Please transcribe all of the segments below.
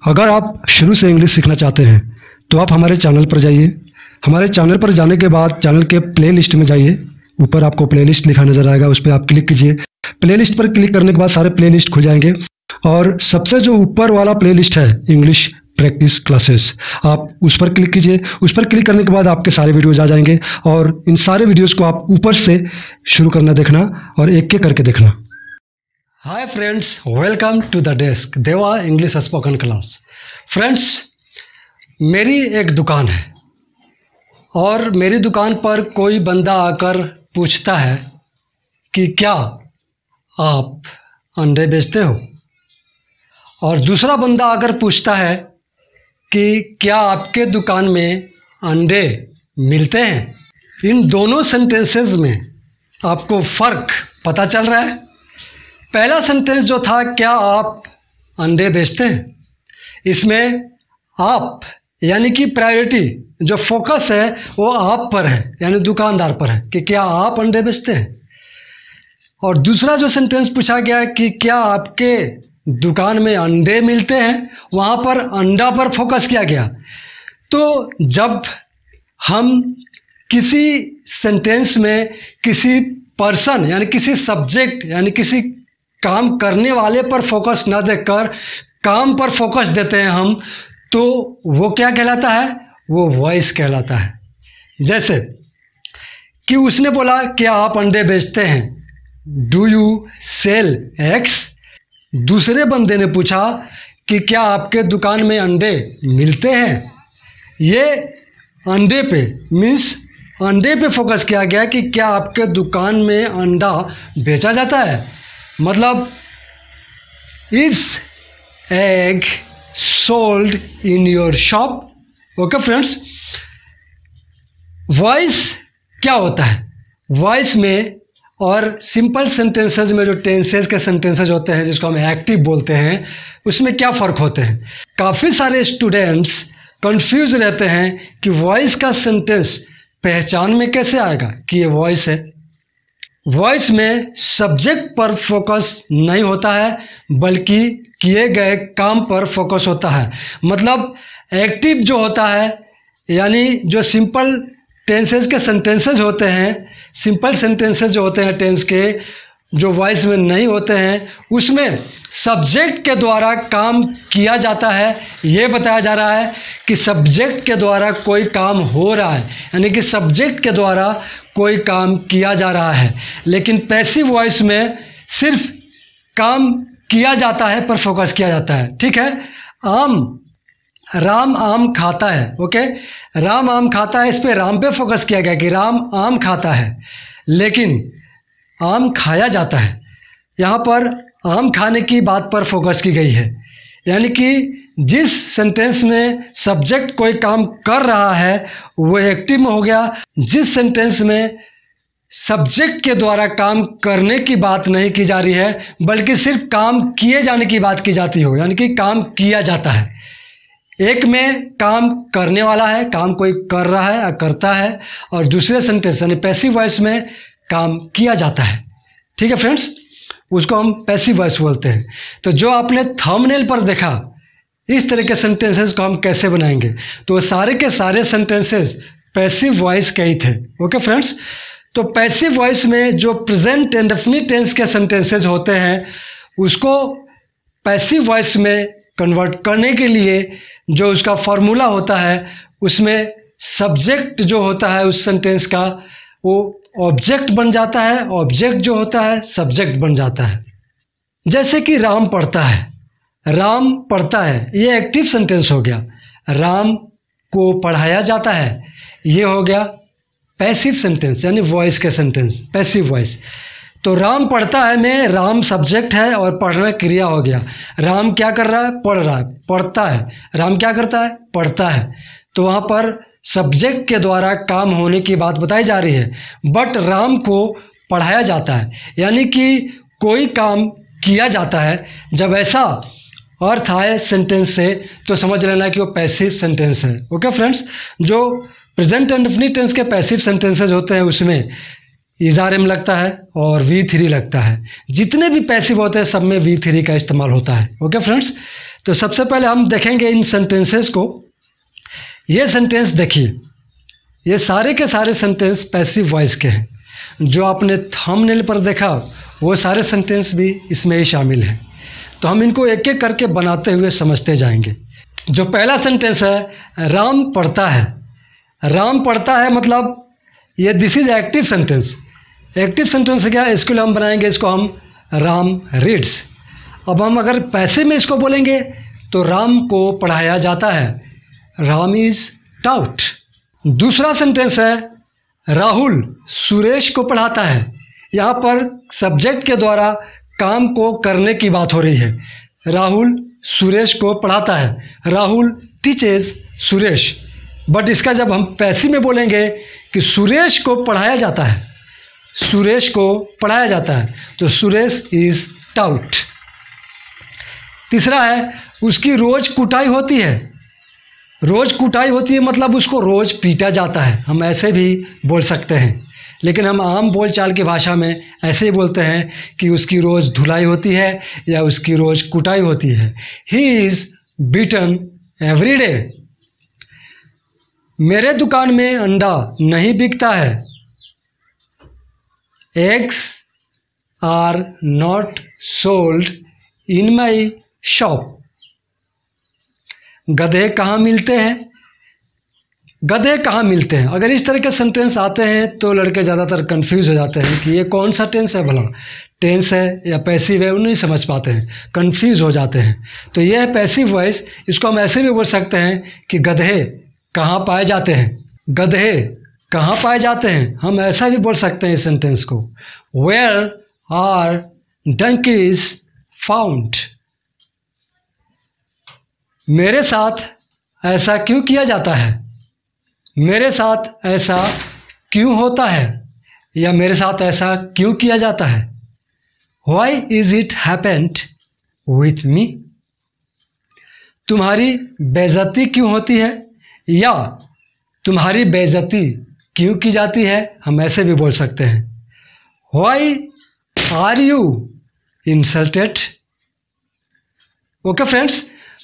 अगर आप शुरू से इंग्लिश सीखना चाहते हैं तो आप हमारे चैनल पर जाइए। हमारे चैनल पर जाने के बाद चैनल के प्लेलिस्ट में जाइए। ऊपर आपको प्लेलिस्ट लिखा नज़र आएगा, उस पर आप क्लिक कीजिए। प्लेलिस्ट पर क्लिक करने के बाद सारे प्लेलिस्ट खुल जाएंगे और सबसे जो ऊपर वाला प्लेलिस्ट है इंग्लिश प्रैक्टिस क्लासेस, आप उस पर क्लिक कीजिए। उस पर क्लिक करने के बाद आपके सारे वीडियोज़ आ जाएंगे और इन सारे वीडियोज़ को आप ऊपर से शुरू करना देखना और एक एक करके देखना। Hi friends, welcome to the desk Deva English spoken class. Friends, मेरी एक दुकान है और मेरी दुकान पर कोई बंदा आकर पूछता है कि क्या आप अंडे बेचते हो, और दूसरा बंदा आकर पूछता है कि क्या आपके दुकान में अंडे मिलते हैं। इन दोनों सेंटेंसेस में आपको फ़र्क पता चल रहा है। पहला सेंटेंस जो था क्या आप अंडे बेचते हैं, इसमें आप यानी कि प्रायोरिटी जो फोकस है वो आप पर है, यानी दुकानदार पर है कि क्या आप अंडे बेचते हैं। और दूसरा जो सेंटेंस पूछा गया है कि क्या आपके दुकान में अंडे मिलते हैं, वहाँ पर अंडा पर फोकस किया गया। तो जब हम किसी सेंटेंस में किसी पर्सन यानी किसी सब्जेक्ट यानी किसी काम करने वाले पर फोकस ना देकर काम पर फोकस देते हैं हम, तो वो क्या कहलाता है, वो वॉइस कहलाता है। जैसे कि उसने बोला क्या आप अंडे बेचते हैं, डू यू सेल एग्स। दूसरे बंदे ने पूछा कि क्या आपके दुकान में अंडे मिलते हैं। ये अंडे पे मीन्स अंडे पे फोकस किया गया कि क्या आपके दुकान में अंडा बेचा जाता है। मतलब is egg sold in your shop. Okay friends, voice क्या होता है, वॉइस में और सिंपल सेंटेंसेज में जो टेंसेज के सेंटेंसेज होते हैं जिसको हम एक्टिव बोलते हैं, उसमें क्या फ़र्क होते हैं। काफ़ी सारे स्टूडेंट्स कंफ्यूज रहते हैं कि वॉइस का सेंटेंस पहचान में कैसे आएगा कि ये वॉइस है। वॉइस में सब्जेक्ट पर फोकस नहीं होता है बल्कि किए गए काम पर फोकस होता है। मतलब एक्टिव जो होता है यानी जो सिंपल टेंसेस के सेंटेंसेस होते हैं, सिंपल सेंटेंसेस जो होते हैं टेंस के, जो वॉइस में नहीं होते हैं, उसमें सब्जेक्ट के द्वारा काम किया जाता है। ये बताया जा रहा है कि सब्जेक्ट के द्वारा कोई काम हो रहा है, यानी कि सब्जेक्ट के द्वारा कोई काम किया जा रहा है। लेकिन पैसिव वॉइस में सिर्फ काम किया जाता है पर फोकस किया जाता है। ठीक है, राम आम खाता है। ओके, राम आम खाता है, इस पे राम पे फोकस किया गया कि राम आम खाता है, लेकिन आम खाया जाता है। यहाँ पर आम खाने की बात पर फोकस की गई है, यानी कि जिस सेंटेंस में सब्जेक्ट कोई काम कर रहा है वो एक्टिव में हो गया। जिस सेंटेंस में सब्जेक्ट के द्वारा काम करने की बात नहीं की जा रही है बल्कि सिर्फ काम किए जाने की बात की जाती हो, यानी कि काम किया जाता है। एक में काम करने वाला है, काम कोई कर रहा है या करता है, और दूसरे सेंटेंस यानी पैसिव वॉइस में काम किया जाता है। ठीक है फ्रेंड्स, उसको हम पैसिव वॉइस बोलते हैं। तो जो आपने थंबनेल पर देखा इस तरह के सेंटेंसेस को हम कैसे बनाएंगे, तो सारे के सारे सेंटेंसेस पैसिव वॉइस के ही थे। ओके फ्रेंड्स, तो पैसिव वॉइस में जो प्रेजेंट इंडेफिनिट टेंस के सेंटेंसेस होते हैं उसको पैसिव वॉइस में कन्वर्ट करने के लिए जो उसका फॉर्मूला होता है, उसमें सब्जेक्ट जो होता है उस सेंटेंस का वो ऑब्जेक्ट बन जाता है, ऑब्जेक्ट जो होता है सब्जेक्ट बन जाता है। जैसे कि राम पढ़ता है, राम पढ़ता है, ये एक्टिव सेंटेंस हो गया। राम को पढ़ाया जाता है, ये हो गया पैसिव सेंटेंस यानी वॉइस के सेंटेंस, पैसिव वॉइस। तो राम पढ़ता है में राम सब्जेक्ट है और पढ़ना क्रिया हो गया। राम क्या कर रहा है, पढ़ रहा है, पढ़ता है। राम क्या करता है, पढ़ता है। तो वहाँ पर सब्जेक्ट के द्वारा काम होने की बात बताई जा रही है, बट राम को पढ़ाया जाता है, यानी कि कोई काम किया जाता है। जब ऐसा अर्थ आए सेंटेंस से तो समझ लेना कि वो पैसिव सेंटेंस है। ओके फ्रेंड्स, जो प्रेजेंट इंडेफिनिट टेंस के पैसिव सेंटेंसेस होते हैं उसमें इज़ार-एम लगता है और V3 लगता है। जितने भी पैसिव होते हैं सब में V3 का इस्तेमाल होता है। ओके फ्रेंड्स, तो सबसे पहले हम देखेंगे इन सेंटेंसेस को। ये सेंटेंस देखिए, ये सारे के सारे सेंटेंस पैसिव वॉइस के हैं। जो आपने थंबनेल पर देखा वो सारे सेंटेंस भी इसमें ही शामिल हैं। तो हम इनको एक एक करके बनाते हुए समझते जाएंगे। जो पहला सेंटेंस है, राम पढ़ता है। राम पढ़ता है मतलब ये this is active sentence. Active sentence क्या है, इसके लिए हम बनाएंगे इसको हम राम रीड्स। अब हम अगर पैसिव में इसको बोलेंगे तो राम को पढ़ाया जाता है, राम इज टाउट। दूसरा सेंटेंस है, राहुल सुरेश को पढ़ाता है। यहाँ पर सब्जेक्ट के द्वारा काम को करने की बात हो रही है। राहुल सुरेश को पढ़ाता है, राहुल टीचेस सुरेश। बट इसका जब हम पैसिव में बोलेंगे कि सुरेश को पढ़ाया जाता है, सुरेश को पढ़ाया जाता है, तो सुरेश इज टाउट। तीसरा है, उसकी रोज कुटाई होती है। रोज कुटाई होती है मतलब उसको रोज पीटा जाता है। हम ऐसे भी बोल सकते हैं, लेकिन हम आम बोलचाल की भाषा में ऐसे ही बोलते हैं कि उसकी रोज धुलाई होती है या उसकी रोज कुटाई होती है। He is beaten every day. मेरे दुकान में अंडा नहीं बिकता है। Eggs are not sold in my shop. गधे कहाँ मिलते हैं? गधे कहाँ मिलते हैं। अगर इस तरह के सेंटेंस आते हैं तो लड़के ज़्यादातर कंफ्यूज हो जाते हैं कि ये कौन सा टेंस है, भला टेंस है या पैसिव है, वो नहीं समझ पाते हैं, कंफ्यूज हो जाते हैं। तो ये है पैसिव वॉइस। इसको हम ऐसे भी बोल सकते हैं कि गधे कहाँ पाए जाते हैं। गधे कहाँ पाए जाते हैं, हम ऐसा भी बोल सकते हैं इस सेंटेंस को, वेयर आर डंकीज फाउंड। मेरे साथ ऐसा क्यों किया जाता है। मेरे साथ ऐसा क्यों होता है या मेरे साथ ऐसा क्यों किया जाता है। Why is it happened with me? तुम्हारी बेइज्जती क्यों होती है या तुम्हारी बेइज्जती क्यों की जाती है, हम ऐसे भी बोल सकते हैं। Why are you insulted? Okay friends,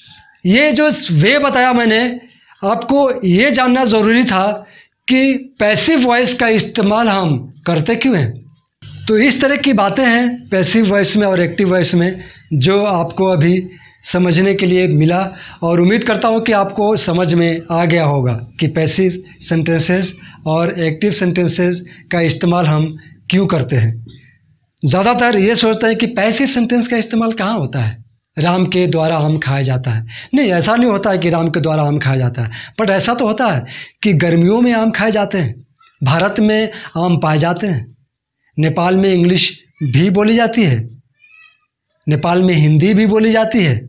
ये जो वे बताया मैंने, आपको ये जानना ज़रूरी था कि पैसिव वॉइस का इस्तेमाल हम करते क्यों हैं। तो इस तरह की बातें हैं पैसिव वॉइस में और एक्टिव वॉइस में जो आपको अभी समझने के लिए मिला, और उम्मीद करता हूँ कि आपको समझ में आ गया होगा कि पैसिव सेंटेंसेस और एक्टिव सेंटेंसेस का इस्तेमाल हम क्यों करते हैं। ज़्यादातर ये सोचते हैं कि पैसिव सेंटेंस का इस्तेमाल कहाँ होता है, राम के द्वारा आम खाया जाता है। नहीं, ऐसा नहीं होता है कि राम के द्वारा आम खाया जाता है, बट ऐसा तो होता है कि गर्मियों में आम खाए जाते हैं, भारत में आम पाए जाते हैं, नेपाल में इंग्लिश भी बोली जाती है, नेपाल में हिंदी भी बोली जाती है,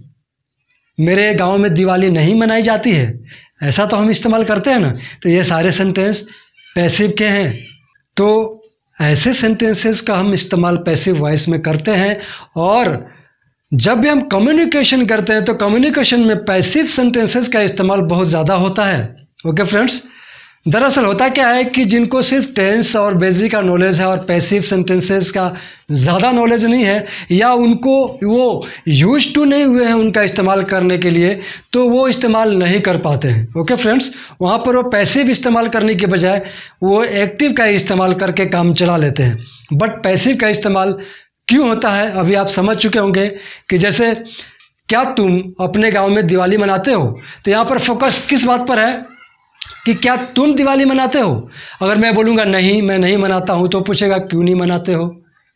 मेरे गांव में दिवाली नहीं मनाई जाती है, ऐसा तो हम इस्तेमाल करते हैं ना। तो ये सारे सेंटेंस पैसिव के हैं। तो ऐसे सेंटेंसेस का हम इस्तेमाल पैसिव वॉइस में करते हैं, और जब भी हम कम्युनिकेशन करते हैं तो कम्युनिकेशन में पैसिव सेंटेंसेस का इस्तेमाल बहुत ज़्यादा होता है। ओके फ्रेंड्स, दरअसल होता क्या है कि जिनको सिर्फ टेंस और बेसिक का नॉलेज है और पैसिव सेंटेंसेस का ज़्यादा नॉलेज नहीं है, या उनको वो यूज टू नहीं हुए हैं उनका इस्तेमाल करने के लिए, तो वो इस्तेमाल नहीं कर पाते हैं। ओके फ्रेंड्स, वहाँ पर वो पैसिव इस्तेमाल करने के बजाय वो एक्टिव का इस्तेमाल करके काम चला लेते हैं। बट पैसिव का इस्तेमाल क्यों होता है अभी आप समझ चुके होंगे कि जैसे क्या तुम अपने गांव में दिवाली मनाते हो, तो यहाँ पर फोकस किस बात पर है कि क्या तुम दिवाली मनाते हो। अगर मैं बोलूँगा नहीं मैं नहीं मनाता हूँ, तो पूछेगा क्यों नहीं मनाते हो,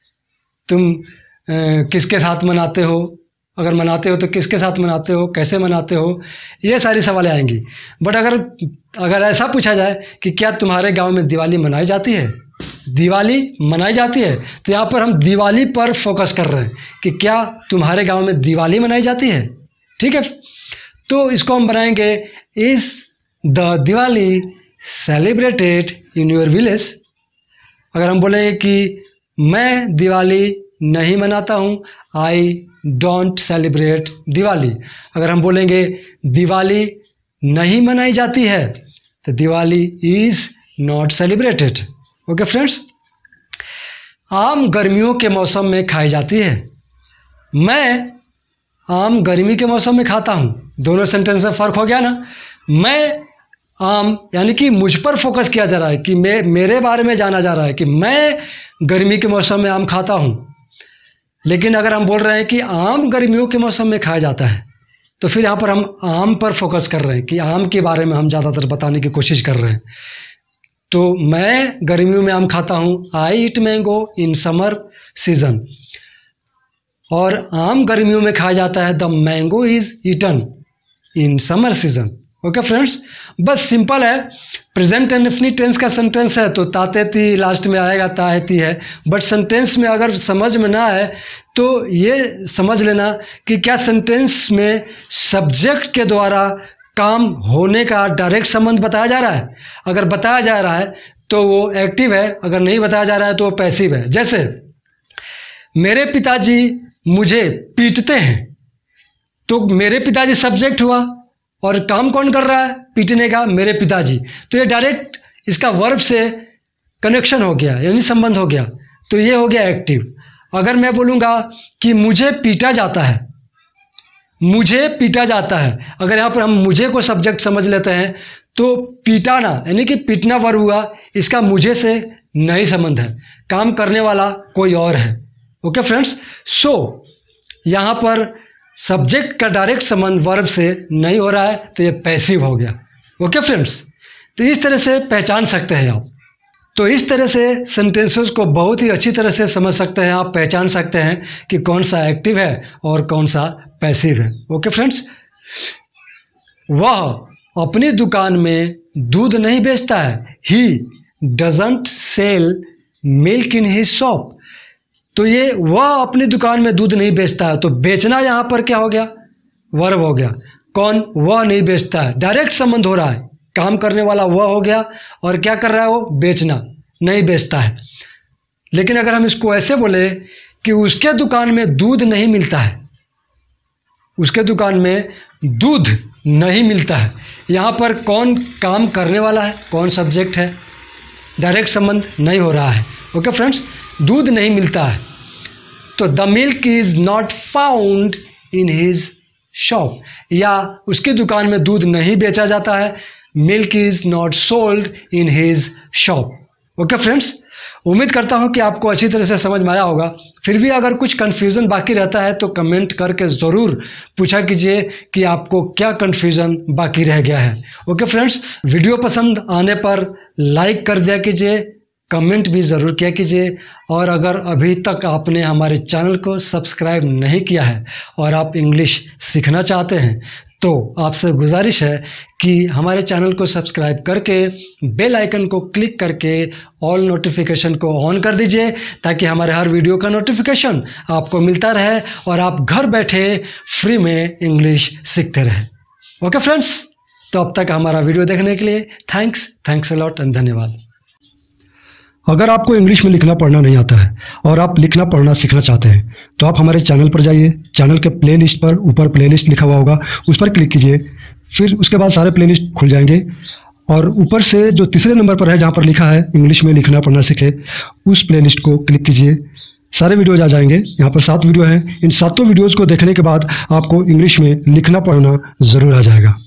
तुम किसके साथ मनाते हो, अगर मनाते हो तो किसके साथ मनाते हो, कैसे मनाते हो, ये सारी सवालें आएंगी। बट अगर ऐसा पूछा जाए कि क्या तुम्हारे गांव में दिवाली मनाई जाती है, दिवाली मनाई जाती है, तो यहाँ पर हम दिवाली पर फोकस कर रहे हैं कि क्या तुम्हारे गांव में दिवाली मनाई जाती है। ठीक है, तो इसको हम बनाएंगे is the Diwali celebrated in your village. अगर हम बोलेंगे कि मैं दिवाली नहीं मनाता हूँ, आई डोंट सेलिब्रेट दिवाली। अगर हम बोलेंगे दिवाली नहीं मनाई जाती है, तो Diwali is not celebrated. Okay friends, आम गर्मियों के मौसम में खाई जाती है। मैं आम गर्मी के मौसम में खाता हूँ। दोनों सेंटेंस में फ़र्क हो गया ना। मैं आम यानी कि मुझ पर फोकस किया जा रहा है कि मेरे बारे में जाना जा रहा है कि मैं गर्मी के मौसम में आम खाता हूँ। लेकिन अगर हम बोल रहे हैं कि आम गर्मियों के मौसम में खाया जाता है, तो फिर यहाँ पर हम आम पर फोकस कर रहे हैं कि आम के बारे में हम ज़्यादातर बताने की कोशिश कर रहे हैं। तो मैं गर्मियों में आम खाता हूँ। I eat mango in summer season. और आम गर्मियों में खाया जाता है। The mango is eaten in summer season. Okay friends, बस सिंपल है। प्रेजेंट इंडेफिनिट टेंस का सेंटेंस है तो ताते ती लास्ट में आएगा, ताहेती है। बट सेंटेंस में अगर समझ में ना आए तो ये समझ लेना कि क्या सेंटेंस में सब्जेक्ट के द्वारा काम होने का डायरेक्ट संबंध बताया जा रहा है। अगर बताया जा रहा है तो वो एक्टिव है, अगर नहीं बताया जा रहा है तो वो पैसिव है। जैसे मेरे पिताजी मुझे पीटते हैं, तो मेरे पिताजी सब्जेक्ट हुआ और काम कौन कर रहा है पीटने का, मेरे पिताजी। तो ये डायरेक्ट इसका वर्ब से कनेक्शन हो गया, यानी संबंध हो गया, तो ये हो गया एक्टिव। अगर मैं बोलूँगा कि मुझे पीटा जाता है, मुझे पीटा जाता है, अगर यहाँ पर हम मुझे को सब्जेक्ट समझ लेते हैं तो पीटाना यानी कि पीटना वर्ब हुआ, इसका मुझे से नहीं संबंध है, काम करने वाला कोई और है। ओके फ्रेंड्स, सो यहाँ पर सब्जेक्ट का डायरेक्ट संबंध वर्ब से नहीं हो रहा है तो ये पैसिव हो गया। ओके फ्रेंड्स, तो इस तरह से पहचान सकते हैं आप। तो इस तरह से सेंटेंसेस को बहुत ही अच्छी तरह से समझ सकते हैं आप, पहचान सकते हैं कि कौन सा एक्टिव है और कौन सा पैसिव है। ओके फ्रेंड्स, वह अपनी दुकान में दूध नहीं बेचता है। He doesn't sell milk in his shop. तो ये वह अपनी दुकान में दूध नहीं बेचता है, तो बेचना यहाँ पर क्या हो गया, वर्ब हो गया। कौन, वह नहीं बेचता है, डायरेक्ट संबंध हो रहा है, काम करने वाला वह हो गया और क्या कर रहा है वो, बेचना, नहीं बेचता है। लेकिन अगर हम इसको ऐसे बोले कि उसके दुकान में दूध नहीं मिलता है, उसके दुकान में दूध नहीं मिलता है, यहाँ पर कौन काम करने वाला है, कौन सब्जेक्ट है, डायरेक्ट संबंध नहीं हो रहा है। ओके फ्रेंड्स, दूध नहीं मिलता है तो the milk is not found in his shop, या उसकी दुकान में दूध नहीं बेचा जाता है, milk is not sold in his shop. Okay friends, उम्मीद करता हूं कि आपको अच्छी तरह से समझ में आया होगा। फिर भी अगर कुछ कन्फ्यूज़न बाकी रहता है तो कमेंट करके ज़रूर पूछा कीजिए कि आपको क्या कन्फ्यूज़न बाकी रह गया है। ओके फ्रेंड्स, वीडियो पसंद आने पर लाइक कर दिया कीजिए, कमेंट भी ज़रूर किया कीजिए, और अगर अभी तक आपने हमारे चैनल को सब्सक्राइब नहीं किया है और आप इंग्लिश सीखना चाहते हैं तो आपसे गुजारिश है कि हमारे चैनल को सब्सक्राइब करके बेल आइकन को क्लिक करके ऑल नोटिफिकेशन को ऑन कर दीजिए, ताकि हमारे हर वीडियो का नोटिफिकेशन आपको मिलता रहे और आप घर बैठे फ्री में इंग्लिश सीखते रहें। ओके फ्रेंड्स, तो अब तक हमारा वीडियो देखने के लिए थैंक्स अ लॉट एंड धन्यवाद। अगर आपको इंग्लिश में लिखना पढ़ना नहीं आता है और आप लिखना पढ़ना सीखना चाहते हैं तो आप हमारे चैनल पर जाइए। चैनल के प्लेलिस्ट पर ऊपर प्लेलिस्ट लिखा हुआ होगा, उस पर क्लिक कीजिए। फिर उसके बाद सारे प्लेलिस्ट खुल जाएंगे और ऊपर से जो तीसरे नंबर पर है जहाँ पर लिखा है इंग्लिश में लिखना पढ़ना सीखे, उस प्लेलिस्ट को क्लिक कीजिए। सारे वीडियोज आ जाएंगे। यहाँ पर 7 वीडियो हैं। इन 7 वीडियोज़ को देखने के बाद आपको इंग्लिश में लिखना पढ़ना ज़रूर आ जाएगा।